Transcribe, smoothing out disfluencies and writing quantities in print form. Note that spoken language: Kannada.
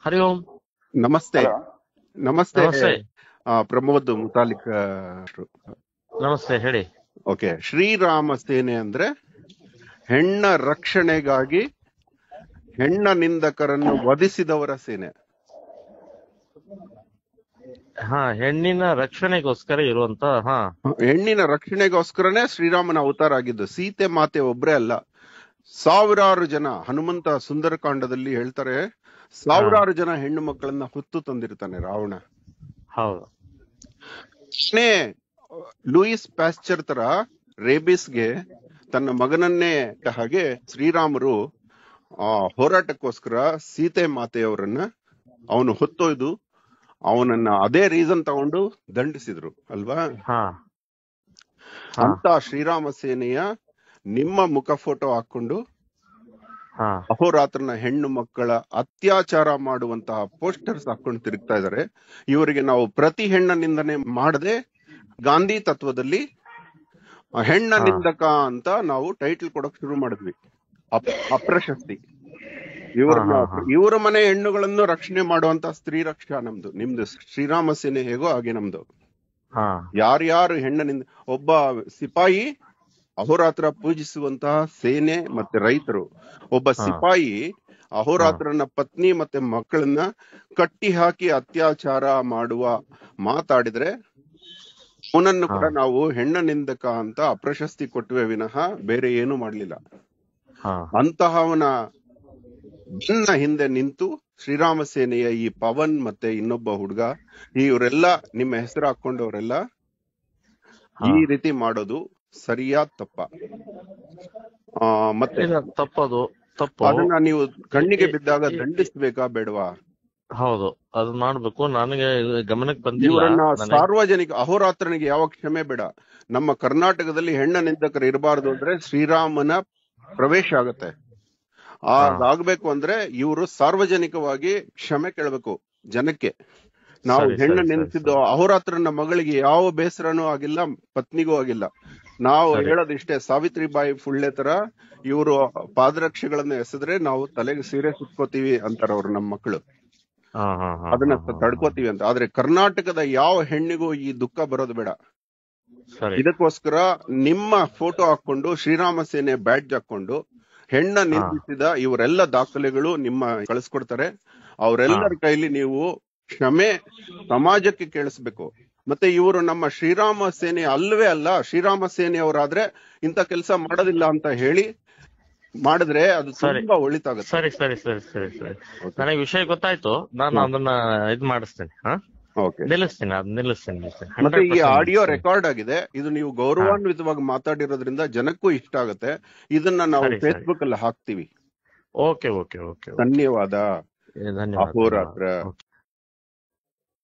ಹರಿ ಓಂ. ನಮಸ್ತೆ. ಹಲೋ ನಮಸ್ತೆ ನಮಸ್ತೆ. ಪ್ರಮೋದ್ ಮುತಾಲಿಕ್. ನಮಸ್ತೆ, ಹೇಳಿ. ಓಕೆ, ಶ್ರೀರಾಮ ಸೇನೆ ಅಂದ್ರೆ ಹೆಣ್ಣ ರಕ್ಷಣೆಗಾಗಿ ಹೆಣ್ಣ ನಿಂದಕರನ್ನು ವಧಿಸಿದವರ ಸೇನೆ. ಹೆಣ್ಣಿನ ರಕ್ಷಣೆಗೋಸ್ಕರ ಇರುವಂತ ಹೆಣ್ಣಿನ ರಕ್ಷಣೆಗೋಸ್ಕರನೇ ಶ್ರೀರಾಮನ ಅವತಾರ ಆಗಿದ್ದು. ಸೀತೆ ಮಾತೆ ಒಬ್ರೇ ಅಲ್ಲ, ಸಾವಿರಾರು ಜನ. ಹನುಮಂತ ಸುಂದರಕಾಂಡದಲ್ಲಿ ಹೇಳ್ತಾರೆ, ಸಾವಿರಾರು ಜನ ಹೆಣ್ಣು ಮಕ್ಕಳನ್ನ ಹೊತ್ತು ತಂದಿರ್ತಾನೆ ರಾವಣ. ಹೌದು. ಲೂಯಿಸ್ ಪ್ಯಾಸ್ಚರ್ ತರ ರೇಬಿಸ್ಗೆ ತನ್ನ ಮಗನನ್ನೇ ಹಾಗೆ ಶ್ರೀರಾಮರು ಹೋರಾಟಕ್ಕೋಸ್ಕರ ಸೀತೆ ಮಾತೆಯವರನ್ನ ಅವನು ಹೊತ್ತೊಯ್ದು ಅವನನ್ನ ಅದೇ ರೀಸನ್ ತಗೊಂಡು ದಂಡಿಸಿದ್ರು ಅಲ್ವಾ. ಅಂತ ಶ್ರೀರಾಮ ಸೇನೆಯ ನಿಮ್ಮ ಮುಖ ಫೋಟೋ ಹಾಕೊಂಡು ಅಹೋರಾತ್ರನ ಹೆಣ್ಣು ಮಕ್ಕಳ ಅತ್ಯಾಚಾರ ಮಾಡುವಂತಹ ಪೋಸ್ಟರ್ಸ್ ಹಾಕೊಂಡು ತಿರುಗ್ತಾ ಇದಾರೆ. ಇವರಿಗೆ ನಾವು ಪ್ರತಿ ಹೆಣ್ಣ ನಿಂದನೆ ಮಾಡದೆ ಗಾಂಧಿ ತತ್ವದಲ್ಲಿ ಹೆಣ್ಣ ನಿಂದಕ ಅಂತ ನಾವು ಟೈಟಲ್ ಕೊಡಕ್ ಶುರು ಮಾಡಿದ್ವಿ. ಅಪ್ರಶಸ್ತಿ. ಇವರ ಮನೆ ಹೆಣ್ಣುಗಳನ್ನು ರಕ್ಷಣೆ ಮಾಡುವಂತ ಸ್ತ್ರೀ ರಕ್ಷಾ ನಮ್ದು. ನಿಮ್ದು ಶ್ರೀರಾಮ ಸೇನೆ ಹೇಗೋ ಹಾಗೆ ನಮ್ದು. ಯಾರ್ಯಾರು ಹೆಣ್ಣನಿಂದ ಒಬ್ಬ ಸಿಪಾಯಿ ಅಹೋರಾತ್ರ ಪೂಜಿಸುವಂತಹ ಸೇನೆ ಮತ್ತೆ ರೈತರು. ಒಬ್ಬ ಸಿಪಾಯಿ ಅಹೋರಾತ್ರನ ಪತ್ನಿ ಮತ್ತೆ ಮಕ್ಕಳನ್ನ ಕಟ್ಟಿ ಹಾಕಿ ಅತ್ಯಾಚಾರ ಮಾಡುವ ಮಾತಾಡಿದ್ರೆ ಅವನನ್ನು ಕೂಡ ನಾವು ಹೆಣ್ಣ ನಿಂದಕ ಅಂತ ಅಪ್ರಶಸ್ತಿ ಕೊಟ್ಟುವೆ ವಿನಃ ಬೇರೆ ಏನು ಮಾಡ್ಲಿಲ್ಲ. ಅಂತಹವನ ಬೆನ್ನ ಹಿಂದೆ ನಿಂತು ಶ್ರೀರಾಮ ಸೇನೆಯ ಈ ಪವನ್ ಮತ್ತೆ ಇನ್ನೊಬ್ಬ ಹುಡುಗ, ಇವರೆಲ್ಲ ನಿಮ್ಮ ಹೆಸರು ಹಾಕೊಂಡವರೆಲ್ಲ ಈ ರೀತಿ ಮಾಡೋದು ಸರಿಯಾ ತಪ್ಪ? ಮತ್ತೆ ತಪ್ಪದು ತಪ್ಪು. ಅದನ್ನ ನೀವು ಕಣ್ಣಿಗೆ ಬಿದ್ದಾಗ ದಂಡಿಸ್ಬೇಕಾ ಬೇಡವಾ? ಹೌದು, ಅದು ಮಾಡ್ಬೇಕು. ನನಗೆ ಗಮನಕ್ಕೆ ಬಂದಿಲ್ಲ. ಇವರನ್ನ ಸಾರ್ವಜನಿಕ ಅಹೋರಾತ್ರನಿಗೆ ಯಾವ ಕ್ಷಮೆ ಬೇಡ. ನಮ್ಮ ಕರ್ನಾಟಕದಲ್ಲಿ ಹೆಣ್ಣ ನಿಂದಕರು ಇರಬಾರ್ದು ಅಂದ್ರೆ ಶ್ರೀರಾಮನ ಪ್ರವೇಶ ಆಗತ್ತೆ. ಅದಾಗ್ಬೇಕು ಅಂದ್ರೆ ಇವರು ಸಾರ್ವಜನಿಕವಾಗಿ ಕ್ಷಮೆ ಕೇಳಬೇಕು ಜನಕ್ಕೆ. ನಾವು ಹೆಣ್ಣ ನಿಂತಿದ್ದು ಅಹೋರಾತ್ರನ ಮಗಳಿಗೆ ಯಾವ ಬೇಸರನೂ ಆಗಿಲ್ಲ, ಪತ್ನಿಗೂ ಆಗಿಲ್ಲ. ನಾವು ಹೇಳೋದಿಷ್ಟೇ, ಸಾವಿತ್ರಿಬಾಯಿ ಫುಳ್ಳೆ ತರ ಇವರು ಪಾದರಕ್ಷೆಗಳನ್ನ ಎಸೆದ್ರೆ ನಾವು ತಲೆಗೆ ಸೀರೆ ಸುತ್ಕೋತೀವಿ ಅಂತಾರ ಅವ್ರು, ನಮ್ಮ ಮಕ್ಕಳು. ಅದನ್ನ ತಡ್ಕೋತೀವಿ ಅಂತ. ಆದ್ರೆ ಕರ್ನಾಟಕದ ಯಾವ ಹೆಣ್ಣಿಗೂ ಈ ದುಃಖ ಬರೋದು ಬೇಡ. ಇದಕ್ಕೋಸ್ಕರ ನಿಮ್ಮ ಫೋಟೋ ಹಾಕೊಂಡು ಶ್ರೀರಾಮ ಸೇನೆ ಬ್ಯಾಡ್ಜ್ ಹಾಕೊಂಡು ಹೆಣ್ಣ ನಿಂದಿಸಿದ ಇವರೆಲ್ಲ ದಾಖಲೆಗಳು ನಿಮ್ಮ ಕಳಿಸ್ಕೊಡ್ತಾರೆ. ಅವರೆಲ್ಲರ ಕೈಲಿ ನೀವು ಕ್ಷಮೆ ಸಮಾಜಕ್ಕೆ ಕೇಳಿಸ್ಬೇಕು. ಮತ್ತೆ ಇವರು ನಮ್ಮ ಶ್ರೀರಾಮ ಸೇನೆ ಅಲ್ವೇ ಅಲ್ಲ, ಶ್ರೀರಾಮ ಸೇನೆಯವರಾದ್ರೆ ಇಂಥ ಕೆಲಸ ಮಾಡೋದಿಲ್ಲ ಅಂತ ಹೇಳಿ ಮಾಡಿದ್ರೆ ಅದು ತುಂಬಾ ಒಳಿತಾಗುತ್ತೆ. ಸರಿ ಸರಿ ಸರಿ ಸರಿ ಸರಿ ನನಗೆ ವಿಷಯ ಗೊತ್ತಾಯ್ತು. ನಾನು ಅದನ್ನ ಇದ್ ಮಾಡಿಸ್ತೇನೆ. ನಿಲ್ಲಿಸ್ತೀನಿ. ಮತ್ತೆ ಈ ಆಡಿಯೋ ರೆಕಾರ್ಡ್ ಆಗಿದೆ. ಇದು ನೀವು ಗೌರವಾನ್ವಿತವಾಗಿ ಮಾತಾಡಿರೋದ್ರಿಂದ ಜನಕ್ಕೂ ಇಷ್ಟ ಆಗುತ್ತೆ. ಇದನ್ನ ನಾವು ಫೇಸ್ಬುಕ್ ಅಲ್ಲಿ ಹಾಕ್ತಿವಿ. Okay okay okay. ಧನ್ಯವಾದ. ಧನ್ಯವಾದ. ಅಹೋರಾತ್ರ.